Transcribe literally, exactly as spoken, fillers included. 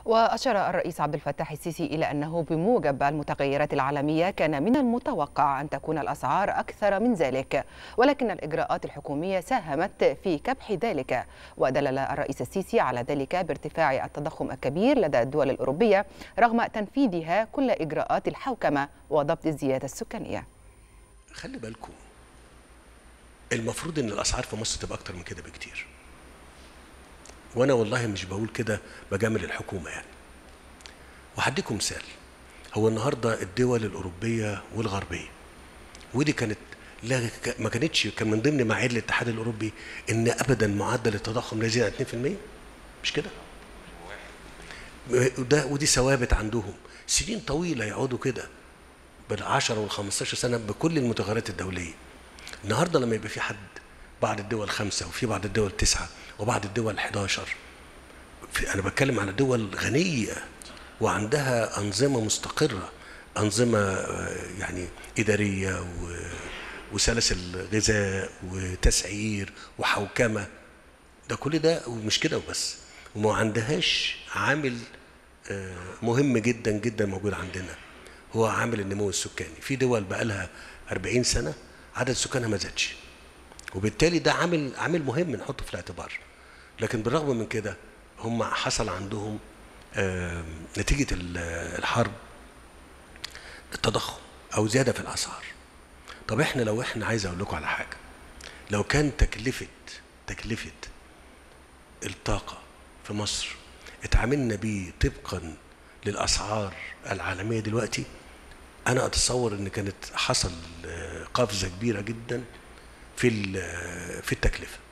وأشار الرئيس عبد الفتاح السيسي إلى أنه بموجب المتغيرات العالمية كان من المتوقع أن تكون الأسعار أكثر من ذلك، ولكن الإجراءات الحكومية ساهمت في كبح ذلك. ودلل الرئيس السيسي على ذلك بارتفاع التضخم الكبير لدى الدول الأوروبية رغم تنفيذها كل إجراءات الحوكمة وضبط الزيادة السكانية. خلي بالكم، المفروض ان الاسعار في مصر تبقى اكتر من كده بكتير، وانا والله مش بقول كده بجامل الحكومه يعني. وهديكم مثال، هو النهارده الدول الاوروبيه والغربيه، ودي كانت لا ما كانتش كان من ضمن معايير الاتحاد الاوروبي ان ابدا معدل التضخم لا يزيد عن اتنين في المية، مش كده؟ وده ودي ثوابت عندهم سنين طويله، يقعدوا كده بالعشرة والخمستاشر سنه بكل المتغيرات الدوليه. النهارده لما يبقى في حد بعض الدول خمسه وفي بعض الدول تسعه وبعض الدول حداشر، انا بتكلم على دول غنيه وعندها انظمه مستقره، انظمه يعني اداريه وسلاسل غذاء وتسعير وحوكمه، ده كل ده ومش كده وبس، وما عندهاش عامل مهم جدا جدا موجود عندنا، هو عامل النمو السكاني. في دول بقى لها أربعين سنه عدد سكانها ما زادش، وبالتالي ده عامل عامل مهم نحطه في الاعتبار. لكن بالرغم من كده هم حصل عندهم نتيجه الحرب التضخم او زياده في الاسعار. طب احنا لو احنا عايز اقول لكم على حاجه، لو كان تكلفه تكلفه الطاقه في مصر اتعاملنا بيه طبقا للاسعار العالميه دلوقتي، انا اتصور ان كانت حصل قفزه كبيره جدا في في التكلفه.